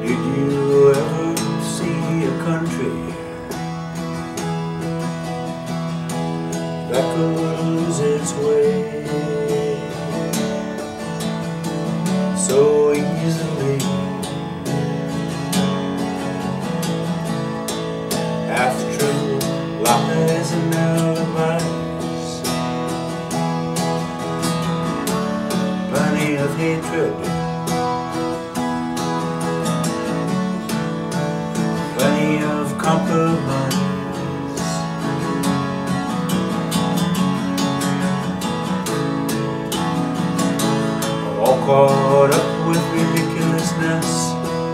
Did you ever see a country that could lose its way so easily? Half true lies and alibis, plenty of hatred, plenty of compromise, all caught up with ridiculousness.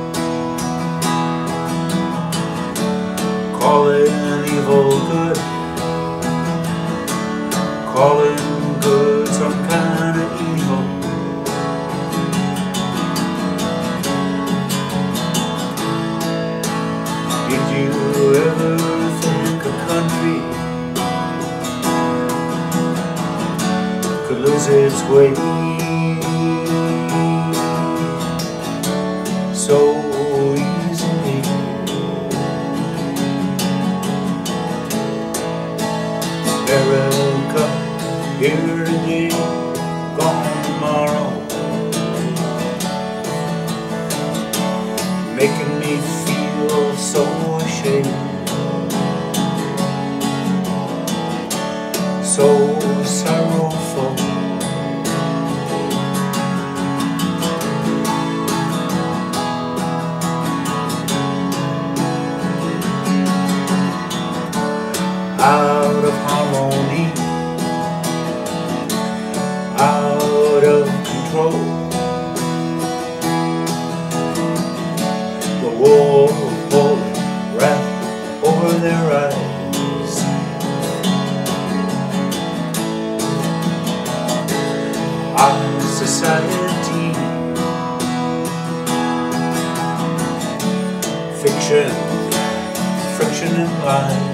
Calling evil good, calling good some kind of evil. Did you ever think a country could lose its way so easily? America, here today, gone tomorrow, making me feel so ashamed, so sorrowful. Out of harmony, out of control, the war of pouring wrath over their eyes. Our society, fiction, friction and lies.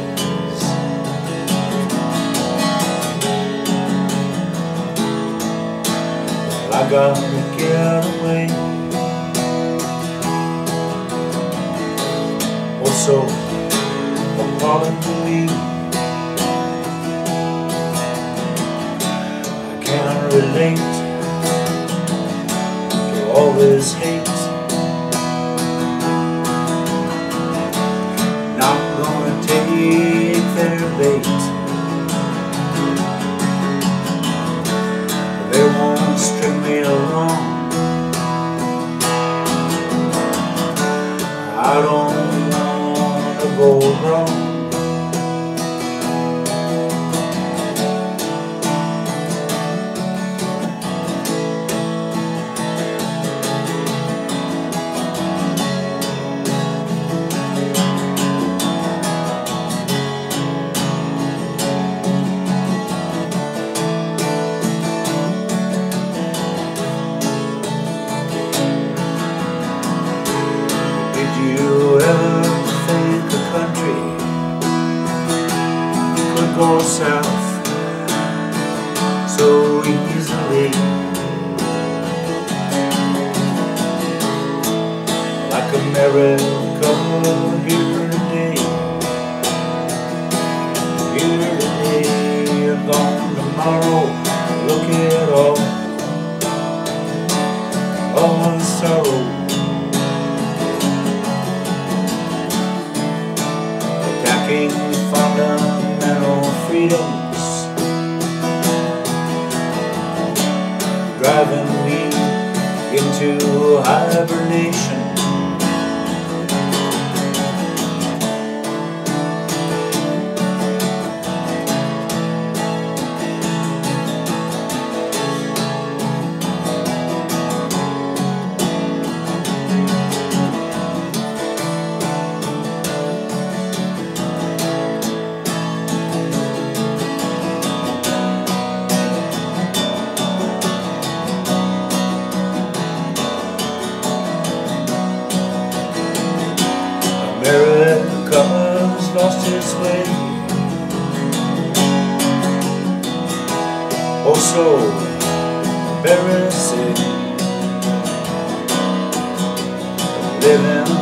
I gotta get away. Also, appalling to me, I can't relate to all this hate. Not gonna take their bait. They won't string me along. I don't wanna go wrong. Did you ever think a country could go south so easily? Like America here today, here today, gone tomorrow. Look at all the sorrow. Attacking fundamental freedoms, driving me into hibernation. America's lost its way. Oh, so embarrassing, living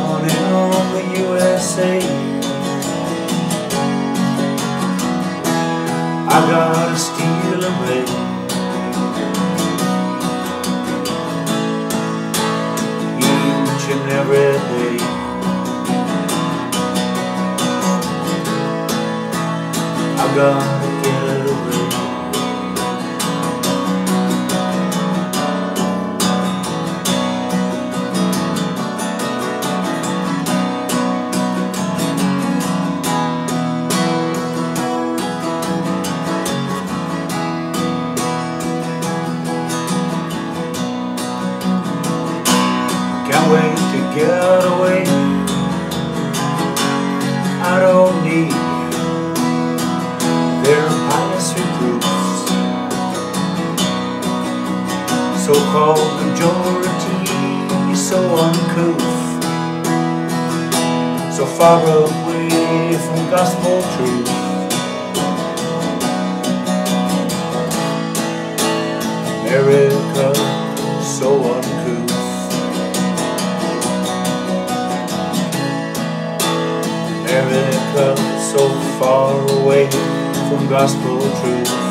I gotta steal away. Each and every day I gotta get away. Can't wait to get away. I don't need their pious recruits, so-called majority, so uncouth, so far away from gospel truth. America, so uncouth. America, so far away from gospel truth.